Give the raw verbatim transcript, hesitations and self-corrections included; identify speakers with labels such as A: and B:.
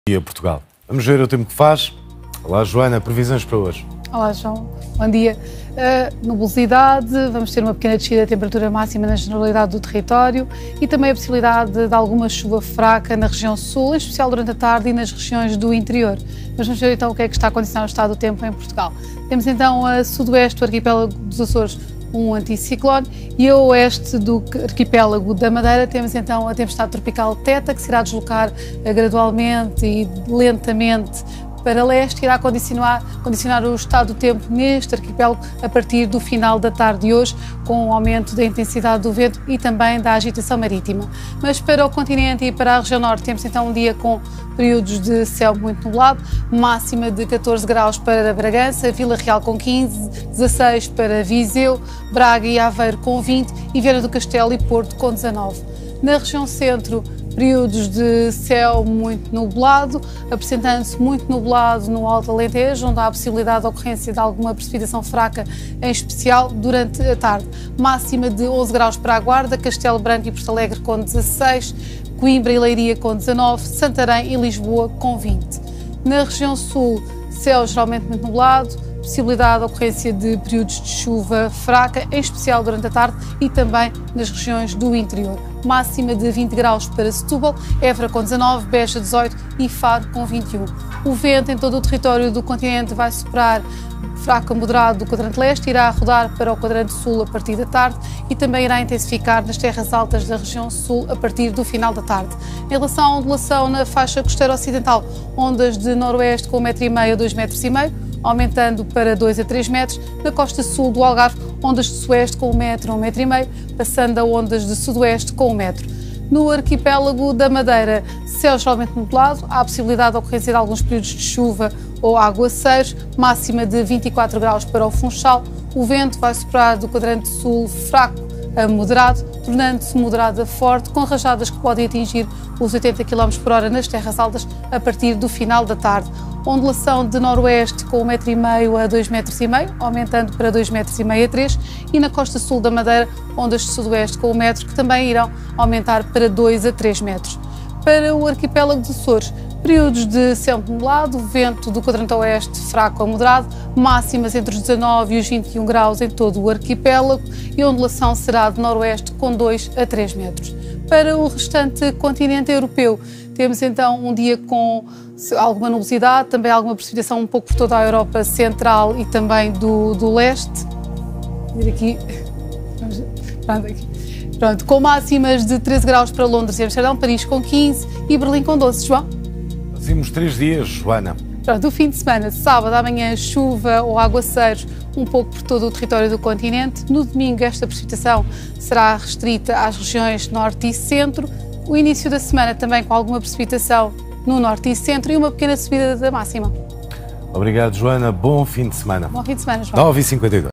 A: Dia Portugal. Vamos ver o tempo que faz. Olá, Joana, previsões para hoje?
B: Olá, João. Bom dia. Uh, nubosidade, vamos ter uma pequena descida da temperatura máxima na generalidade do território e também a possibilidade de, de alguma chuva fraca na região sul, em especial durante a tarde e nas regiões do interior. Mas vamos ver então o que é que está a condicionar o estado do tempo em Portugal. Temos então a sudoeste do arquipélago dos Açores um anticiclone e a oeste do arquipélago da Madeira temos então a tempestade tropical Teta, que se irá deslocar gradualmente e lentamente para leste, irá condicionar, condicionar o estado do tempo neste arquipélago a partir do final da tarde de hoje, com o aumento da intensidade do vento e também da agitação marítima. Mas para o continente e para a região norte temos então um dia com períodos de céu muito nublado, máxima de catorze graus para Bragança, Vila Real com quinze, dezasseis para Viseu, Braga e Aveiro com vinte e Viana do Castelo e Porto com dezanove. Na região centro, períodos de céu muito nublado, apresentando-se muito nublado no Alto Alentejo, onde há a possibilidade de ocorrência de alguma precipitação fraca, em especial durante a tarde. Máxima de onze graus para a Guarda, Castelo Branco e Porto Alegre com dezasseis, Coimbra e Leiria com dezanove, Santarém e Lisboa com vinte. Na região sul, céu geralmente muito nublado, possibilidade de ocorrência de períodos de chuva fraca, em especial durante a tarde e também nas regiões do interior. Máxima de vinte graus para Setúbal, Évora com dezanove, Beja dezoito e Faro com vinte e um. O vento em todo o território do continente vai soprar fraco a moderado do quadrante leste, irá rodar para o quadrante sul a partir da tarde e também irá intensificar nas terras altas da região sul a partir do final da tarde. Em relação à ondulação na faixa costeira ocidental, ondas de noroeste com um metro e meio a dois metros e meio, aumentando para dois a três metros, na costa sul do Algarve, ondas de sueste com um metro a um metro e meio, passando a ondas de sudoeste com um metro. No arquipélago da Madeira, céu geralmente nublado, há a possibilidade de ocorrência de alguns períodos de chuva ou aguaceiros, máxima de vinte e quatro graus para o Funchal. O vento vai soprar do quadrante sul fraco a moderado, tornando-se moderado a forte, com rajadas que podem atingir os oitenta quilómetros por hora nas terras altas a partir do final da tarde. Ondulação de noroeste com um metro e meio a dois metros e meio, aumentando para dois metros e meio a três, e na costa sul da Madeira, ondas de sudoeste com um metro, que também irão aumentar para dois a três metros. Para o arquipélago dos Açores, períodos de céu nublado, vento do quadrante oeste fraco a moderado, máximas entre os dezanove e os vinte e um graus em todo o arquipélago e a ondulação será de noroeste com dois a três metros. Para o restante continente europeu, temos então um dia com alguma nubosidade, também alguma precipitação um pouco por toda a Europa Central e também do, do leste. Vou aqui. Pronto, aqui. Pronto, com máximas de treze graus para Londres e Amsterdão, Paris com quinze e Berlim com doze. João?
A: Fazemos três dias, Joana.
B: Pronto, o fim de semana, sábado, amanhã, chuva ou aguaceiros um pouco por todo o território do continente. No domingo, esta precipitação será restrita às regiões norte e centro. O início da semana também com alguma precipitação no norte e centro e uma pequena subida da máxima.
A: Obrigado, Joana. Bom fim de semana.
B: Bom fim de semana, João.
A: nove e cinquenta e dois.